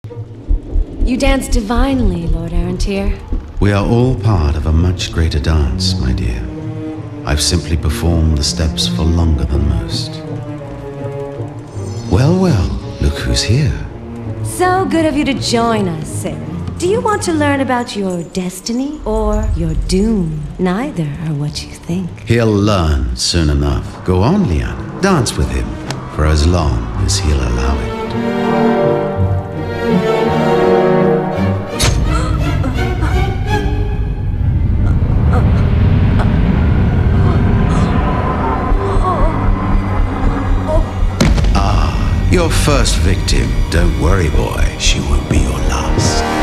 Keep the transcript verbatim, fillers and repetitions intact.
You dance divinely, Lord Arantir. We are all part of a much greater dance, my dear. I've simply performed the steps for longer than most. Well, well, look who's here. So good of you to join us, Sarah. Do you want to learn about your destiny or your doom? Neither are what you think. He'll learn soon enough. Go on, Leon. Dance with him for as long as he'll allow it. Your first victim. Don't worry, boy. She won't be your last.